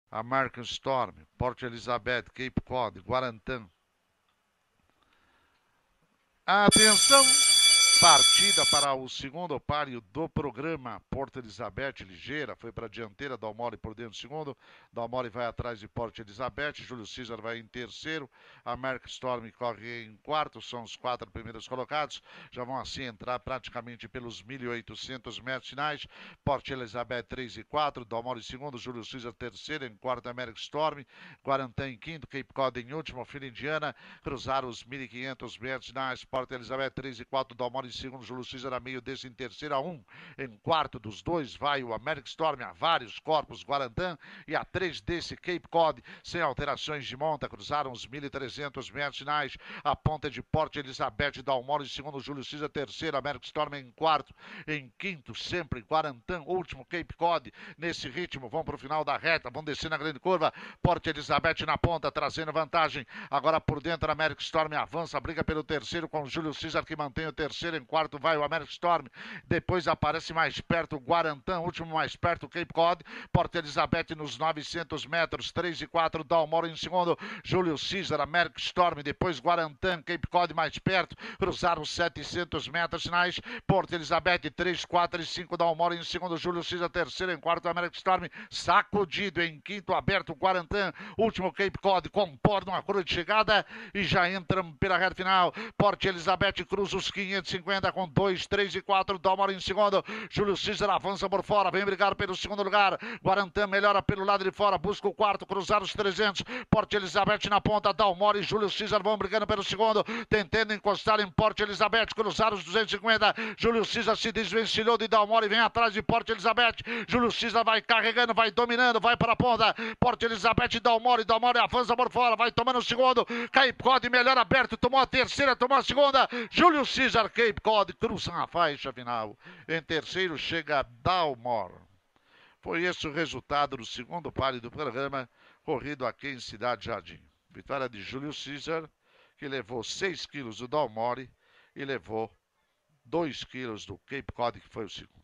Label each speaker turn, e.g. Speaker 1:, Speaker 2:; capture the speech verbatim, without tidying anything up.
Speaker 1: American Storm, Port Elizabeth, Cape Cod, Guarantã. Atenção! Partida para o segundo páreo do programa. Porto Elizabeth ligeira, foi para a dianteira, Dalmore por dentro do segundo. Dalmore vai atrás de Porto Elizabeth, Júlio César vai em terceiro. American Storm corre em quarto, são os quatro primeiros colocados. Já vão assim entrar praticamente pelos mil e oitocentos metros finais. Porto Elizabeth três e quatro, Dalmore em segundo, Júlio César terceiro, em quarto American Storm. Guarantã em quinto, Cape Cod em último, Fila Indiana. Cruzaram os mil e quinhentos metros finais. Porto Elizabeth três e quatro, Dalmore em segundo, Júlio César a meio desse em terceiro a um. Em quarto dos dois vai o American Storm a vários corpos, Guarantã, e a três desse Cape Cod, sem alterações de monta, cruzaram os mil e trezentos metros finais. A ponta de Porto Elizabeth, Dalmore em segundo, Júlio César terceiro, American Storm em quarto. Em quinto, sempre Guarantã, último Cape Cod. Nesse ritmo, vão para o final da reta, vão descer na grande curva. Porto Elizabeth na ponta, trazendo vantagem. Agora por dentro, a American Storm avança, briga pelo terceiro com o Júlio César, que mantém o terceiro. Em quarto vai o American Storm. Depois aparece mais perto o Guarantã, último mais perto o Cape Cod. Porto Elizabeth nos novecentos metros, três e quatro, Dalmore em segundo, Júlio César, American Storm. Depois Guarantã, Cape Cod mais perto, cruzaram os setecentos metros finais. Porto Elizabeth três, quatro e cinco, Dalmore em segundo, Júlio César terceiro, em quarto American Storm, sacudido. Em quinto aberto Guarantã, último Cape Cod, comporta uma curva de chegada e já entram pela reta final. Porto Elizabeth cruza os quinhentos e cinquenta com dois, três e quatro, Dalmore em segundo, Júlio César avança por fora, vem brigar pelo segundo lugar. Guarantã melhora pelo lado de fora, busca o quarto, cruzar os trezentos. Porto Elizabeth na ponta, Dalmore e Júlio César vão brigando pelo segundo, tentando encostar em Porto Elizabeth, cruzar os duzentos e cinquenta. Júlio César se desvencilhou de Dalmore e vem atrás de Porto Elizabeth. Júlio César vai carregando, vai dominando, vai para a ponta. Porto Elizabeth e Dalmore, Dalmore avança por fora, vai tomando o segundo. Cape Cod melhor aberto, tomou a terceira, tomou a segunda. Júlio César, Cape Cod cruzam a faixa final. Em terceiro chega Dalmore. Foi esse o resultado do segundo páreo do programa, corrido aqui em Cidade Jardim. Vitória de Júlio César, que levou seis quilos do Dalmore e levou dois quilos do Cape Cod, que foi o segundo.